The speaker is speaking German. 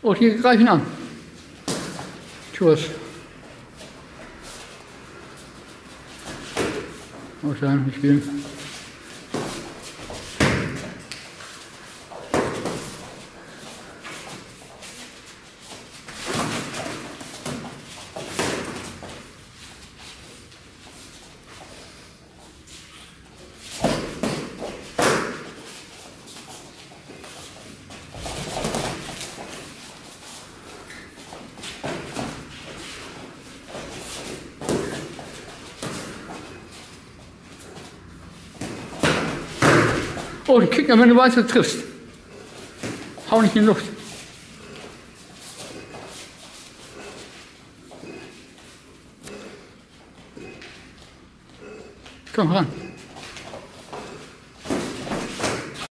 Oh, die greifen an. Tschüss. Ausschalten, nicht spielen. Oh, die kicken, wenn du weißt, du triffst. Hau nicht in die Luft. Komm ran.